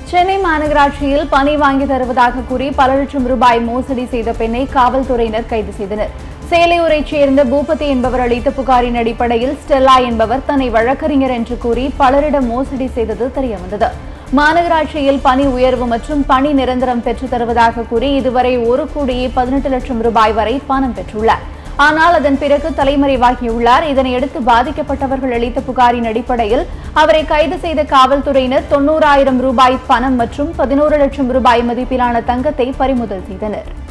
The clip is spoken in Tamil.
சென்னை மாநகராட்சியில் பணி வாங்கி தருவதாக கூறி பல லட்சம் ரூபாய் மோசடி செய்த பெண்ணை காவல்துறையினர் கைது செய்தனர். சேலையூரைச் சேர்ந்த பூபதி என்பவர் அளித்த புகாரின் அடிப்படையில் ஸ்டெல்லா என்பவர் தன்னை வழக்கறிஞர் என்று கூறி பலரிடம் மோசடி செய்தது தெரியவந்தது. மாநகராட்சியில் பணி உயர்வு மற்றும் பணி நிரந்தரம் பெற்றுத் தருவதாக கூறி இதுவரை 1,18 லட்சம் ரூபாய் வரை பணம் பெற்றுள்ளார். ஆனால் அதன் பிறகு தலைமறைவாகியுள்ளார். இதனையடுத்து பாதிக்கப்பட்டவர்கள் அளித்த புகாரின் அடிப்படையில் அவரை கைது செய்த காவல்துறையினர் 90,000 ரூபாய் பணம் மற்றும் 11 லட்சம் ரூபாய் மதிப்பிலான தங்கத்தை பறிமுதல் செய்தனர்.